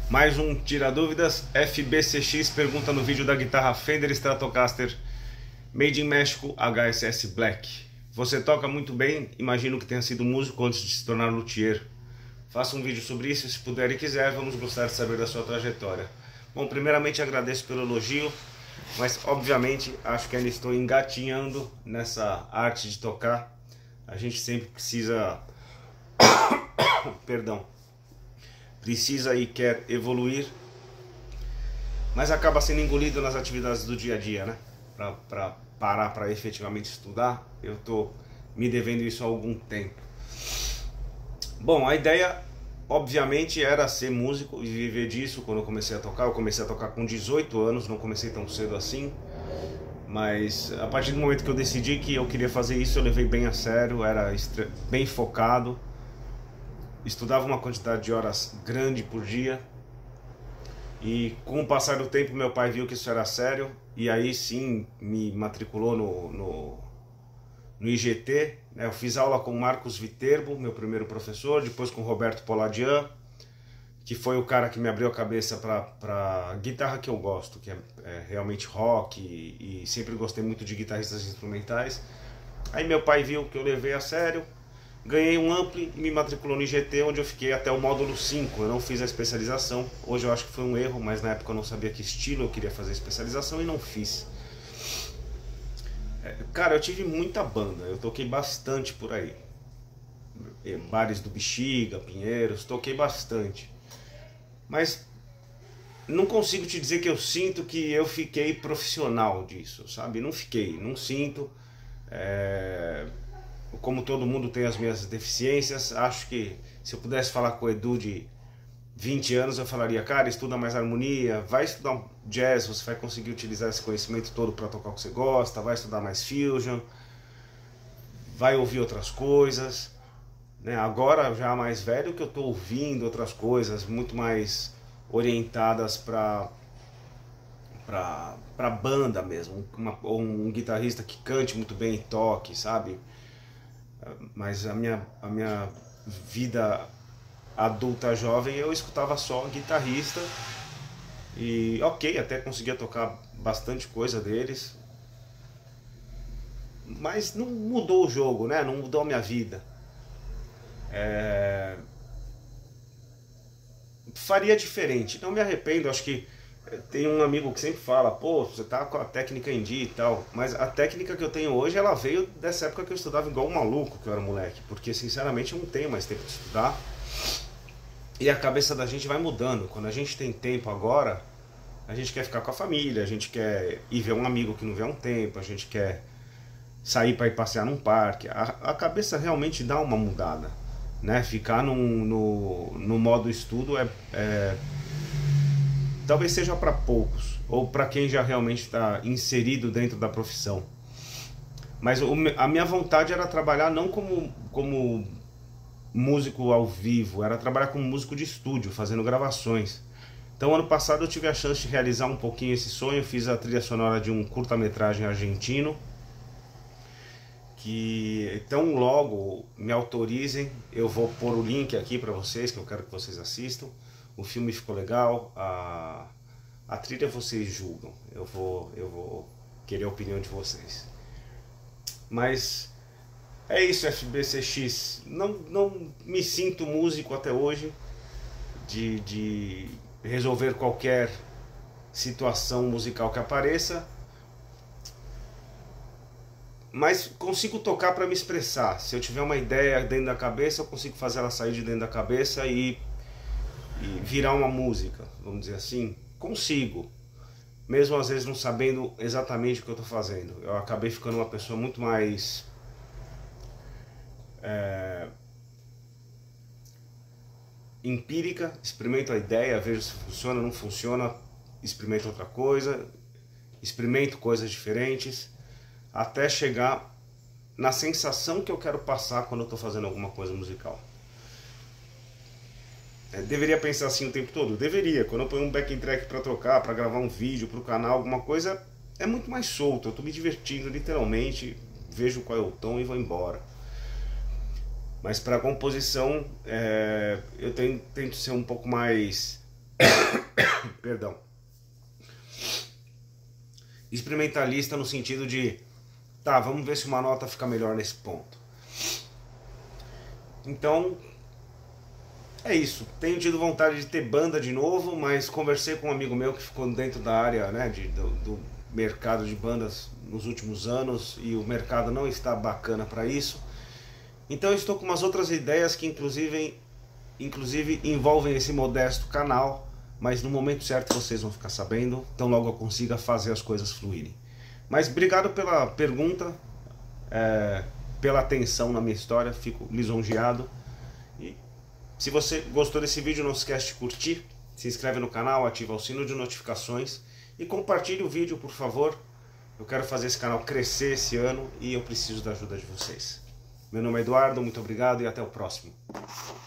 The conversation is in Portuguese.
Mais um Tira Dúvidas. FBCX pergunta no vídeo da guitarra Fender Stratocaster Made in México HSS Black. Você toca muito bem, imagino que tenha sido músico antes de se tornar luthier. Faça um vídeo sobre isso, se puder e quiser, vamos gostar de saber da sua trajetória. Bom, primeiramente agradeço pelo elogio, mas obviamente acho que ainda estou engatinhando nessa arte de tocar. A gente sempre precisa... Perdão. Precisa e quer evoluir, mas acaba sendo engolido nas atividades do dia a dia, né? Para parar para efetivamente estudar, eu estou me devendo isso há algum tempo. Bom, a ideia obviamente era ser músico e viver disso. Quando eu comecei a tocar, eu comecei a tocar com 18 anos, não comecei tão cedo assim, mas a partir do momento que eu decidi que eu queria fazer isso, eu levei bem a sério, era bem focado. Estudava uma quantidade de horas grande por dia, e com o passar do tempo meu pai viu que isso era sério, e aí sim me matriculou no IGT, né? Eu fiz aula com Marcos Viterbo, meu primeiro professor, depois com Roberto Poladian, que foi o cara que me abriu a cabeça para guitarra que eu gosto, que é realmente rock, e sempre gostei muito de guitarristas instrumentais. Aí meu pai viu que eu levei a sério, ganhei um ampli e me matriculou no IGT, onde eu fiquei até o módulo 5. Eu não fiz a especialização. Hoje eu acho que foi um erro, mas na época eu não sabia que estilo eu queria fazer a especialização e não fiz. Cara, eu tive muita banda, eu toquei bastante por aí. Bares do Bexiga, Pinheiros, toquei bastante. Mas não consigo te dizer que eu sinto que eu fiquei profissional disso, sabe? Não fiquei, não sinto. Como todo mundo tem as minhas deficiências, acho que se eu pudesse falar com o Edu de 20 anos, eu falaria: cara, estuda mais harmonia, vai estudar jazz, você vai conseguir utilizar esse conhecimento todo para tocar o que você gosta, vai estudar mais fusion, vai ouvir outras coisas, né? Agora, já mais velho, que eu estou ouvindo outras coisas muito mais orientadas para banda mesmo, um guitarrista que cante muito bem e toque, sabe? Mas a minha vida adulta jovem eu escutava só guitarrista, e ok, até conseguia tocar bastante coisa deles, mas não mudou o jogo, né? Não mudou a minha vida. Faria diferente, não me arrependo. Acho que tem um amigo que sempre fala: pô, você tá com a técnica em dia e tal, mas a técnica que eu tenho hoje, ela veio dessa época que eu estudava igual um maluco, que eu era moleque, porque sinceramente eu não tenho mais tempo de estudar, e a cabeça da gente vai mudando. Quando a gente tem tempo agora, a gente quer ficar com a família, a gente quer ir ver um amigo que não vê há um tempo, a gente quer sair para ir passear num parque. A cabeça realmente dá uma mudada, né? Ficar no modo estudo talvez seja para poucos, ou para quem já realmente está inserido dentro da profissão. Mas a minha vontade era trabalhar não como músico ao vivo, era trabalhar como músico de estúdio, fazendo gravações. Então ano passado eu tive a chance de realizar um pouquinho esse sonho. Eu fiz a trilha sonora de um curta-metragem argentino, que tão logo me autorizem, eu vou pôr o link aqui para vocês, que eu quero que vocês assistam. O filme ficou legal, a trilha vocês julgam, eu vou querer a opinião de vocês. Mas é isso, FBCX. Não me sinto músico até hoje, de resolver qualquer situação musical que apareça, mas consigo tocar para me expressar. Se eu tiver uma ideia dentro da cabeça, eu consigo fazer ela sair de dentro da cabeça e virar uma música, vamos dizer assim. Consigo, mesmo às vezes não sabendo exatamente o que eu estou fazendo. Eu acabei ficando uma pessoa muito mais empírica. Experimento a ideia, vejo se funciona, não funciona, experimento outra coisa, experimento coisas diferentes, até chegar na sensação que eu quero passar quando eu estou fazendo alguma coisa musical. Deveria pensar assim o tempo todo? Deveria. Quando eu ponho um backing track para tocar, para gravar um vídeo para o canal, alguma coisa, é muito mais solto. Eu estou me divertindo literalmente, vejo qual é o tom e vou embora. Mas para composição, eu tento ser um pouco mais Perdão. Experimentalista no sentido de, tá, vamos ver se uma nota fica melhor nesse ponto. Então, é isso. Tenho tido vontade de ter banda de novo, mas conversei com um amigo meu que ficou dentro da área, né, do mercado de bandas nos últimos anos, e o mercado não está bacana para isso. Então eu estou com umas outras ideias que inclusive envolvem esse modesto canal, mas no momento certo vocês vão ficar sabendo, então logo eu consiga fazer as coisas fluírem. Mas obrigado pela pergunta, pela atenção na minha história, fico lisonjeado. E se você gostou desse vídeo, não esquece de curtir, se inscreve no canal, ativa o sino de notificações e compartilhe o vídeo, por favor. Eu quero fazer esse canal crescer esse ano e eu preciso da ajuda de vocês. Meu nome é Eduardo, muito obrigado e até o próximo.